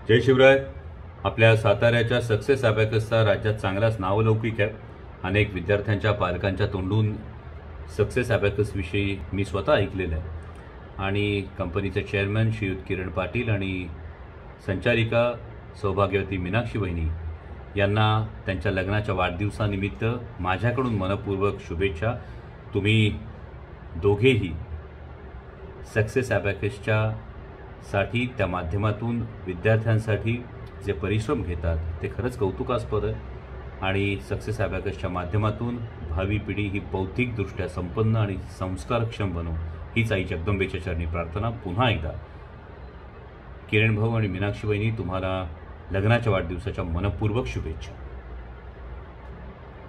जय शिवराय. आपल्या साताऱ्याच्या सक्सेस अबॅकसचा राज्यात चांगलाच नावलौकिक आहे. अनेक विद्यार्थ्यांच्या पालकांच्या तोंडून सक्सेस अबॅकसविषयी मी स्वतः ऐकलेलं आहे आणि कंपनीचे चेअरमन श्रीयुत किरण पाटील आणि संचालिका सौभाग्यवती मीनाक्षी वहिनी यांना त्यांच्या लग्नाच्या वाढदिवसानिमित्त माझ्याकडून मनपूर्वक शुभेच्छा. तुम्ही दोघेही सक्सेस अबॅकसच्या साठी त्या माध्यमातून विद्यार्थ्यांसाठी जे परिश्रम घेतात ते खरंच कौतुकास्पद आहे आणि सक्सेस अबॅकसच्या माध्यमातून भावी पिढी ही बौद्धिकदृष्ट्या संपन्न आणि संस्कारक्षम बनो हीच आई जगदंबेच्या चरणी प्रार्थना. पुन्हा एकदा किरण भाऊ आणि मीनाक्षी वहिनी तुम्हाला लग्नाच्या वाढदिवसाच्या मनपूर्वक शुभेच्छा.